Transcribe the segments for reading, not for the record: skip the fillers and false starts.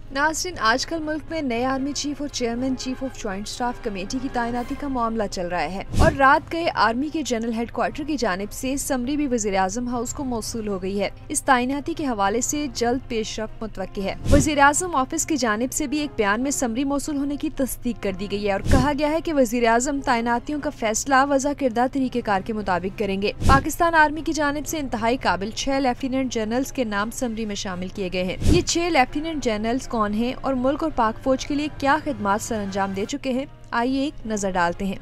नाज़रीन, आजकल मुल्क में नए आर्मी चीफ और chairman chief of joint staff committee की तैनाती का मामला चल रहा है और रात गए आर्मी के जनरल हेडक्वार्टर की जानिब से समरी भी वज़ीर आज़म हाउस को मौसूल हो गई है। इस तैनाती के हवाले से जल्द पेशरफ्त मुतवक्की है। वज़ीर आज़म ऑफिस की जानिब से भी एक बयान में समरी मौसूल होने की तस्दीक कर दी गई है और कहा गया है कि वज़ीर आज़म तैनातियों का फैसला वज़ा किरदा तरीक़ेकार के मुताबिक करेंगे। पाकिस्तान आर्मी की जानिब से इंतहाई काबिल 6 लेफ्टिनेंट जनरल्स के नाम समरी में शामिल किए गए हैं। ये 6 लेफ्टिनेंट जनरल्स कौन हैं और मुल्क और पाक फौज के लिए क्या खिदमात सरअंजाम दे चुके हैं, आइए एक नजर डालते हैं।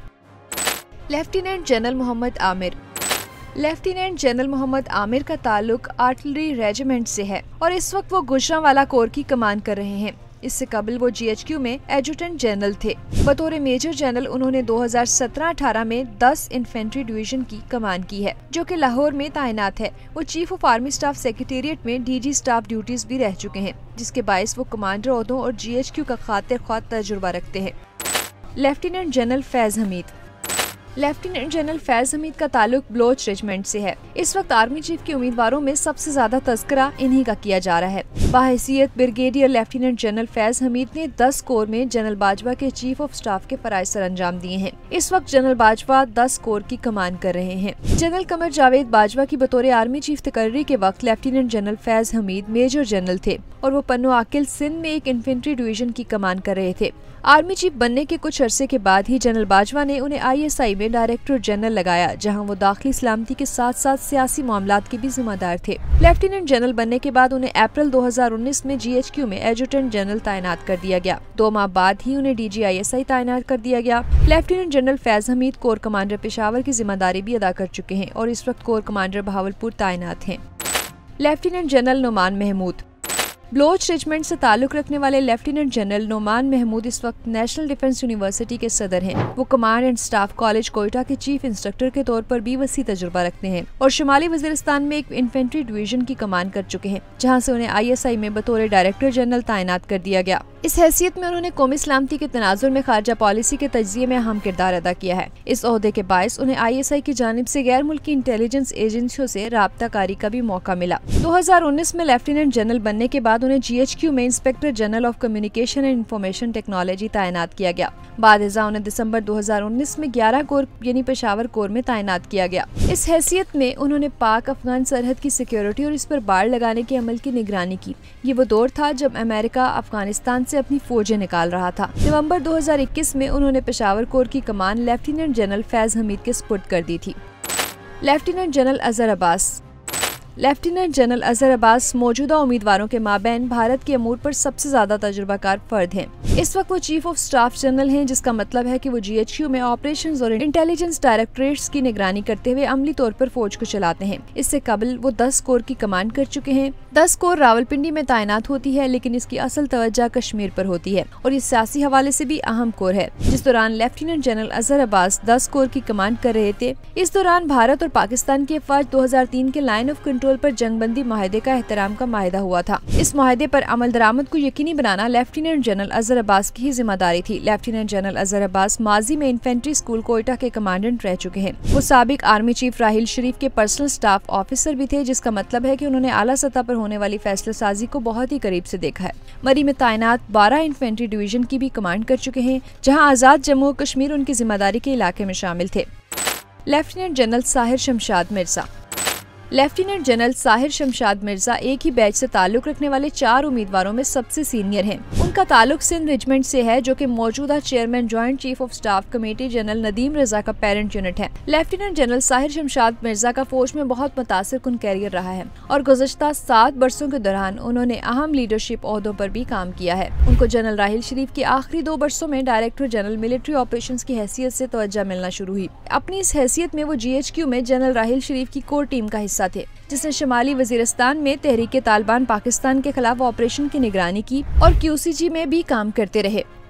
Lieutenant general Mohammad Aamir. Lieutenant general Mohammad Aamir का ताल्लुक आर्टिलरी रेजिमेंट से है और इस वक्त वो गुजरांवाला कोर की कमान कर रहे हैं। इससे कबल वो GHQ में एडजुटेंट जनरल थे। बतौर मेजर जनरल उन्होंने 2017-18 में 10 इन्फेंट्री डिवीजन की कमान की है, जो कि लाहौर में तैनात है। वो chief of army staff secretariat में DG स्टाफ ड्यूटीज भी रह चुके हैं, जिसके बायस वो कमांडर ओहदों और GHQ का खातिर ख्वाह तजुर्बा रखते हैं। Lieutenant general Faiz Hameed. Lieutenant general Faiz Hameed का ताल्लुक बलोच रेजिमेंट से है। इस वक्त आर्मी चीफ के उम्मीदवारों में सबसे ज्यादा तस्करा इन्हीं का किया जा रहा है। बाहैसियत brigadier lieutenant general Faiz Hameed ने 10 कोर में जनरल बाजवा के चीफ ऑफ स्टाफ के फराइज सरअंजाम दिए हैं। इस वक्त जनरल बाजवा 10 कोर की कमान कर रहे हैं। जनरल कमर जावेद बाजवा की बतौर आर्मी चीफ तकर्री के वक्त lieutenant general Faiz Hameed major general थे और वो पन्नो आकिल सिंध में एक इन्फेंट्री डिवीजन की कमान कर रहे थे। आर्मी चीफ बनने के कुछ अरसे के बाद ही जनरल बाजवा ने उन्हें ISI में डायरेक्टर जनरल लगाया, जहां वो दाखिली सलामती के साथ साथ सियासी मामलात के भी जिम्मेदार थे। लेफ्टिनेंट जनरल बनने के बाद उन्हें अप्रैल 2019 में GHQ में एडजुटेंट जनरल तैनात कर दिया गया। 2 माह बाद ही उन्हें DG ISI तैनात कर दिया गया। Lieutenant general Faiz Hameed corps commander Peshawar की जिम्मेदारी भी अदा कर चुके हैं और इस वक्त कोर कमांडर बहावलपुर तैनात हैं। Lieutenant general Noman Mahmood. Baloch regiment से ताल्लुक रखने वाले लेफ्टिनेंट जनरल नोमान महमूद इस वक्त नेशनल डिफेंस यूनिवर्सिटी के सदर हैं। वो command and staff college Quetta के चीफ इंस्ट्रक्टर के तौर पर भी वसी तजुर्बा रखते हैं और शुमाली वजीरिस्तान में एक इन्फेंट्री डिवीजन की कमान कर चुके हैं, जहां से उन्हें ISI में बतौर डायरेक्टर जनरल तैनात कर दिया गया। इस हैसियत में उन्होंने कौमी सलामती के तनाजुर में खारजा पॉलिसी के तज्जिये में अहम किरदार अदा किया है। इस ओहदे के बायस उन्हें ISI की जानिब से गैर मुल्की इंटेलिजेंस एजेंसियों से राब्ता कारी का भी मौका मिला। 2019 में लेफ्टिनेंट जनरल बनने के बाद उन्हें GHQ में inspector general of communication and information technology तैनात किया गया। बाद उन्हें दिसंबर 2019 में 11 कोर यानी पेशावर कोर में तैनात किया गया। इस हैसियत में उन्होंने पाक अफगान सरहद की सिक्योरिटी और इस पर बाढ़ लगाने के अमल की निगरानी की। ये वो दौर था जब अमेरिका अफगानिस्तान से अपनी फौजें निकाल रहा था। नवंबर 2021 में उन्होंने पेशावर कोर की कमान लेफ्टिनेंट जनरल फैज हमीद के सुपुर्द कर दी थी। Lieutenant general Azhar Abbas. Lieutenant general Azhar Abbas मौजूदा उम्मीदवारों के माबैन भारत के अमूर पर सबसे ज्यादा तजुर्बाकार फर्द हैं। इस वक्त वो चीफ ऑफ स्टाफ जनरल हैं, जिसका मतलब है कि वो GHQ में ऑपरेशंस और इंटेलिजेंस डायरेक्टरेट्स की निगरानी करते हुए अमली तौर पर फौज को चलाते हैं। इससे कबल वो 10 कोर की कमान कर चुके हैं। 10 कोर रावलपिंडी में तैनात होती है, लेकिन इसकी असल तवज्जो कश्मीर पर होती है और ये सियासी हवाले से भी अहम कोर है। जिस दौरान lieutenant general Azhar Abbas 10 corps की कमान कर रहे थे, इस दौरान भारत और पाकिस्तान की अफवाज 2003 के लाइन ऑफ कंट्रोल पर जंगबंदी माहिदे का एहतराम का माहिदा हुआ था। इस माहिदे पर अमल दरामद को यकीनी बनाना लेफ्टिनेंट जनरल अजहर अब्बास की ही जिम्मेदारी थी। लेफ्टिनेंट जनरल अजहर अब्बास माजी में इन्फेंट्री स्कूल कोयटा के कमांडेंट रह चुके हैं। वो साबिक आर्मी चीफ राहिल शरीफ के पर्सनल स्टाफ ऑफिसर भी थे, जिसका मतलब है कि उन्होंने आला सतह पर होने वाली फैसला साजी को बहुत ही करीब से देखा है। मरी में तैनात 12 इन्फेंट्री डिवीजन की भी कमांड कर चुके हैं, जहाँ आजाद जम्मू और कश्मीर उनकी जिम्मेदारी के इलाके में शामिल थे। Lieutenant general Sahir Shamshad Mirza. Lieutenant general Sahir Shamshad Mirza एक ही बैच से ताल्लुक रखने वाले 4 उम्मीदवारों में सबसे सीनियर हैं। उनका ताल्लुक सिंध रेजिमेंट से है, जो कि मौजूदा chairman joint chief of staff committee general Nadeem Raza का पेरेंट यूनिट है। लेफ्टिनेंट जनरल साहिर शमशाद मिर्जा का फौज में बहुत मुतासिर कुन कैरियर रहा है और गुज़श्ता 7 बरसों के दौरान उन्होंने अहम लीडरशिप ओहदों पर भी काम किया है। उनको जनरल राहिल शरीफ की आखिरी 2 बरसों में डायरेक्टर जनरल मिलिट्री ऑपरेशंस की हैसियत से तवज्जो मिलना शुरू हुई। अपनी इस हैसियत में वो GHQ में जनरल राहिल शरीफ की कोर टीम का हिस्सा थे, जिसने शुमाली वजीरिस्तान में तहरीक तालिबान पाकिस्तान के खिलाफ ऑपरेशन की निगरानी की और QCG में भी काम करते रहे।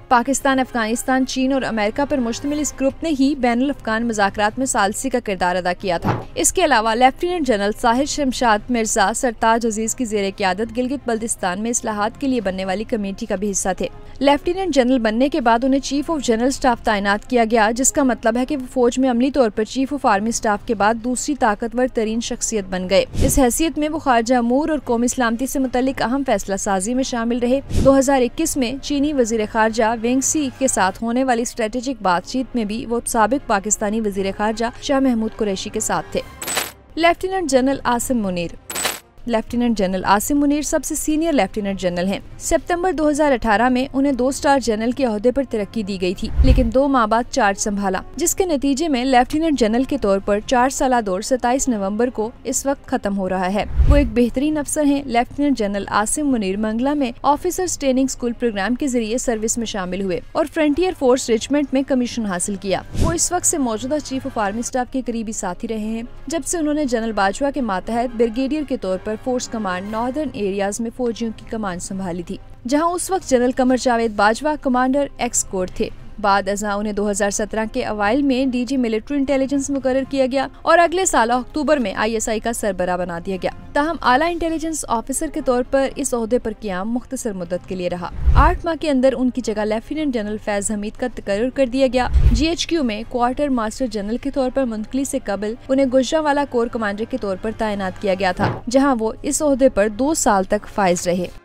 पाकिस्तान, अफगानिस्तान, चीन और अमेरिका पर मुश्तमिल इस ग्रुप ने ही बैनुल अफ़गान मुज़ाकरात में सालसी का किरदार अदा किया था। इसके अलावा लेफ्टिनेंट जनरल साहिर शमशाद मिर्जा सरताज अजीज की ज़ेरे क़यादत गिलगित बल्तिस्तान में इस्लाहात के लिए बनने वाली कमेटी का भी हिस्सा थे। लेफ्टिनेंट जनरल बनने के बाद उन्हें चीफ ऑफ जनरल स्टाफ तैनात किया गया, जिसका मतलब है कि वो फौज में अमली तौर पर चीफ ऑफ आर्मी स्टाफ के बाद दूसरी ताकतवर तरीन शख्सियत बन गए। इस हैसियत में वो खारजा अमूर और कौमी सलामती से मुतल्लिक अहम फैसला साजी में शामिल रहे। 2021 में चीनी वजीर खारजा वेंग सी के साथ होने वाली स्ट्रेटेजिक बातचीत में भी वो साबिक पाकिस्तानी वजीर खारजा शाह महमूद कुरैशी के साथ थे। Lieutenant general Asim Munir. Lieutenant general Asim Munir सबसे सीनियर लेफ्टिनेंट जनरल हैं। सितंबर 2018 में उन्हें 2 स्टार जनरल के ओहदे पर तरक्की दी गई थी, लेकिन 2 माह बाद चार्ज संभाला, जिसके नतीजे में लेफ्टिनेंट जनरल के तौर पर 4 साला दौर 27 नवंबर को इस वक्त खत्म हो रहा है। वो एक बेहतरीन अफसर हैं। लेफ्टिनेंट जनरल आसिम मुनीर मंगला में ऑफिसर्स ट्रेनिंग स्कूल प्रोग्राम के जरिए सर्विस में शामिल हुए और फ्रंटियर फोर्स रेजिमेंट में कमीशन हासिल किया। वो इस वक्त से मौजूदा चीफ ऑफ आर्मी स्टाफ के करीबी साथी रहे हैं, जब से उन्होंने जनरल बाजवा के मातहत ब्रिगेडियर के तौर पर फोर्स कमांड नॉर्दर्न एरियाज में फौजियों की कमान संभाली थी, जहां उस वक्त general Qamar Javed Bajwa commander X corps थे। बाद अज़ा उन्हें 2017 के अवाइल में डीजी मिलिट्री इंटेलिजेंस मुकर्रर किया गया और अगले साल अक्टूबर में ISI का सरबराह बना दिया गया। ताहम आला इंटेलिजेंस ऑफिसर के तौर पर इस ओहदे पर क़याम मुख्तसर मुद्दत के लिए रहा। 8 माह के अंदर उनकी जगह लेफ्टिनेंट जनरल फैज हमीद का तकर्रुर कर दिया गया। GHQ में क्वार्टर मास्टर जनरल के तौर पर मुंतकली से कबल उन्हें गुजरावाला कोर कमांडर के तौर पर तैनात किया गया था, जहाँ वो इस ओहदे पर 2 साल तक फाइज रहे।